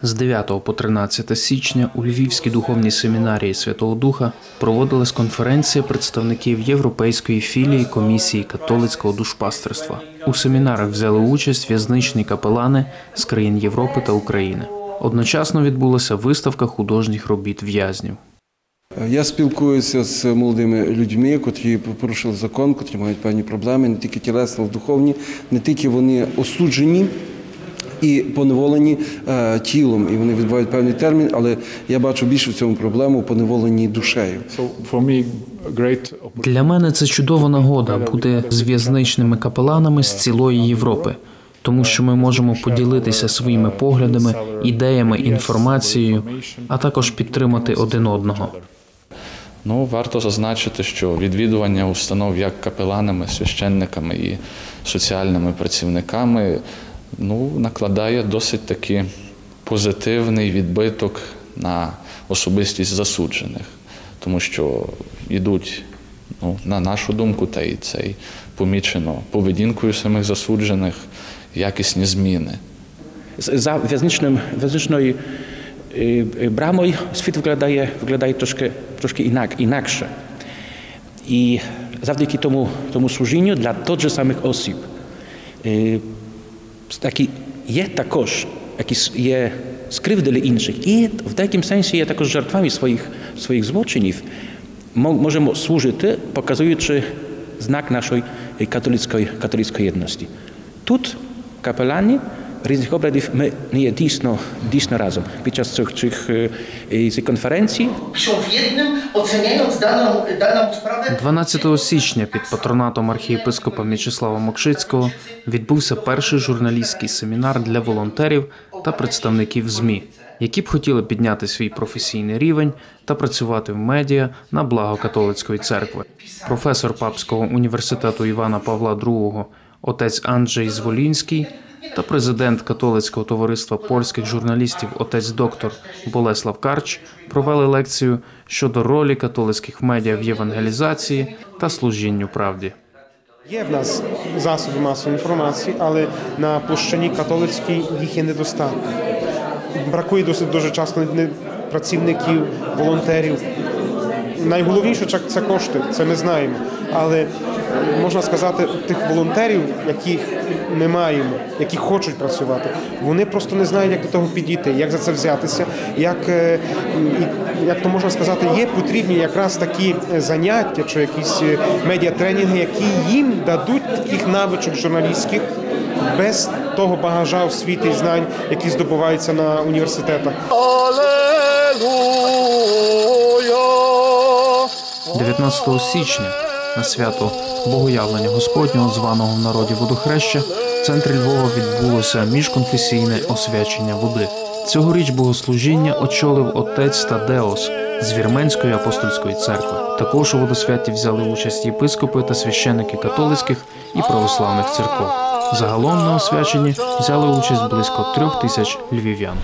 З 9 по 13 січня у Львівській духовній семінарії Святого Духа проводилась конференція представників Європейської філії Комісії католицького душпастерства. У семінарах взяли участь в'язничні капелани з країн Європи та України. Одночасно відбулася виставка художніх робіт в'язнів. Я спілкуюся з молодими людьми, котрі порушили закон, котрі мають певні проблеми, не тільки тілесні, але й духовні, не тільки вони осуджені і поневолені тілом, і вони відбувають певний термін, але я бачу більше в цьому проблему поневолені душею. Для мене це чудова нагода бути з в'язничними капеланами з цілої Європи, тому що ми можемо поділитися своїми поглядами, ідеями, інформацією, а також підтримати один одного. Варто зазначити, що відвідування установ як капеланами, священниками і соціальними працівниками накладає досить таки позитивний відбиток на особистість засуджених, тому що йдуть, на нашу думку, та й це помічено поведінкою самих засуджених, якісні зміни. За в'язничною брамою світ виглядає трошки інакше. І завдяки тому служінню для тих же самих осіб є також, які є скривдили інших, і в деякому сенсі є також жертвами своїх злочинів. Можемо служити, показуючи знак нашої католицької єдності. Тут капелани різних обрядів ми є дійсно разом під час цих конференцій. 12 січня під патронатом архієпископа М'ячеслава Мокшицького відбувся перший журналістський семінар для волонтерів та представників ЗМІ, які б хотіли підняти свій професійний рівень та працювати в медіа на благо католицької церкви. Професор Папського університету Івана Павла II отець Анджей Зволінський та президент католицького товариства польських журналістів отець доктор Болеслав Карч провели лекцію щодо ролі католицьких медіа в євангелізації та служінню правді. Є в нас засоби масової інформації, але на площині католицькій їх є недостатньо. Бракує дуже часто працівників, волонтерів. Найголовніше – це кошти, це ми знаємо. Але, можна сказати, тих волонтерів, яких ми маємо, які хочуть працювати, вони просто не знають, як до того підійти, як за це взятися, як то можна сказати, є потрібні якраз такі заняття чи якісь медіатренінги, які їм дадуть таких навичок журналістських, без того багажа освіти і знань, які здобуваються на університетах. 19 січня на свято Богоявлення Господнього, званого в народі Водохреща, в центрі Львова відбулося міжконфесійне освячення води. Цьогоріч богослужіння очолив отець Тадеос з Вірменської апостольської церкви. Також у водосвяті взяли участь єпископи та священники католицьких і православних церков. Загалом на освяченні взяли участь близько 3000 львів'ян.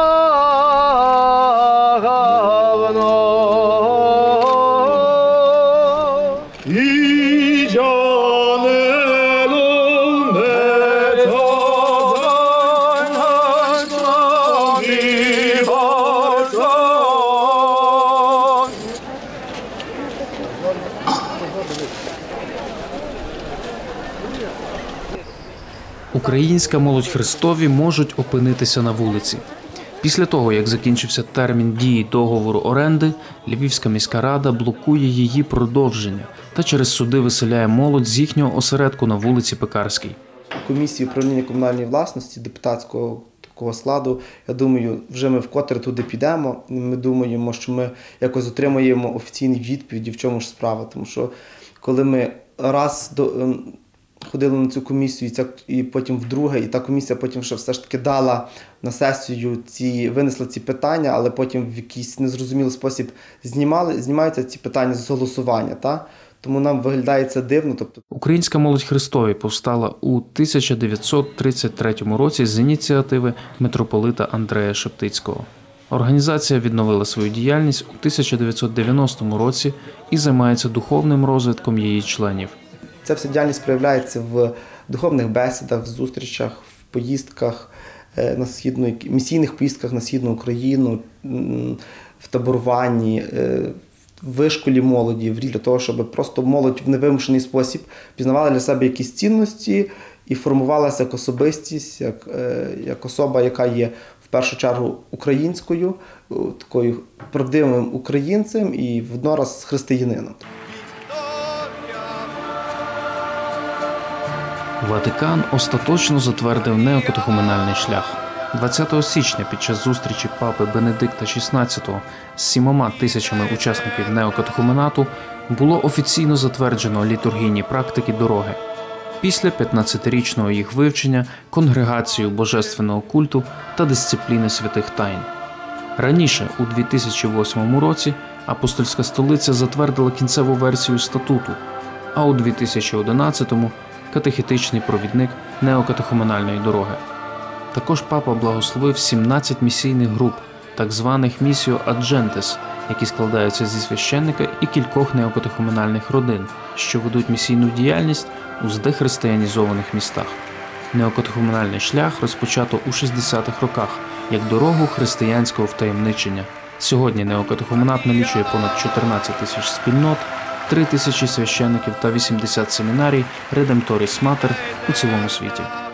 Українська молодь Христові можуть опинитися на вулиці. Після того, як закінчився термін дії договору оренди, Львівська міська рада блокує її продовження та через суди виселяє молодь з їхнього осередку на вулиці Пекарській. Комісії управління комунальної власності депутатського такого складу, я думаю, вже ми вкотре туди підемо. Ми думаємо, що ми якось отримаємо офіційні відповіді, в чому ж справа. Тому що коли ми раз ходили на цю комісію, і потім вдруге, і та комісія потім ще все ж таки дала на сесію винесла ці питання, але потім в якийсь незрозумілий спосіб знімаються ці питання з голосування. Тому нам виглядає це дивно. Українська молодь Христові повстала у 1933 році з ініціативи митрополита Андрея Шептицького. Організація відновила свою діяльність у 1990 році і займається духовним розвитком її членів. Ця вся діяльність проявляється в духовних бесідах, в зустрічах, в поїздках, на місійних поїздках на Східну Україну, в таборуванні, в вишколі молоді, для того, щоб просто молодь в невимушений спосіб пізнавала для себе якісь цінності і формувалася як особистість, як особа, яка є в першу чергу українською, такою правдивим українцем і воднораз християнином. Ватикан остаточно затвердив неокатехуменальний шлях. 20 січня під час зустрічі папи Бенедикта XVI з 7 тисячами учасників неокатехуменату було офіційно затверджено літургійні практики дороги. Після 15-річного їх вивчення, конгрегацію божественного культу та дисципліни святих тайн. Раніше, у 2008 році, Апостольська столиця затвердила кінцеву версію статуту, а у 2011-му – катехетичний провідник неокатехуменальної дороги. Також папа благословив 17 місійних груп, так званих «місіо аджентес», які складаються зі священника і кількох неокатехуменальних родин, що ведуть місійну діяльність у здехристиянізованих містах. Неокатехуменальний шлях розпочато у 60-х роках як дорогу християнського втаємничення. Сьогодні неокатехуменат налічує понад 14 тисяч спільнот, 3 тисячі священників та 80 семінарій Redemptoris Mater у цілому світі.